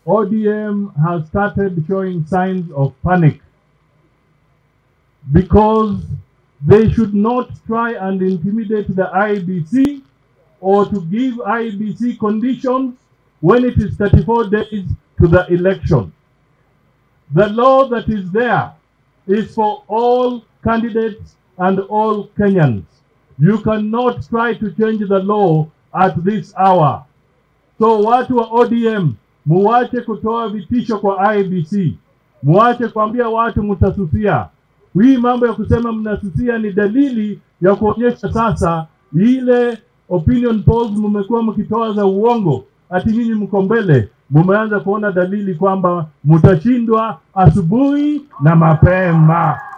ODM has started showing signs of panic because they should not try and intimidate the IEBC or to give IEBC conditions when it is 34 days to the election. The law that is there is for all candidates and all Kenyans. You cannot try to change the law at this hour. So watu wa ODM, muache kutoa vitisho kwa IEBC. Muache kuambia watu mtasusia. Hii mambo ya kusema mnasusia ni dalili ya kuonyesha sasa ile opinion polls mmekuwa mkitoa za uongo. Ati nyinyi mko mbele, mumeanza kuona dalili kwamba mtashindwa asubuhi na mapema.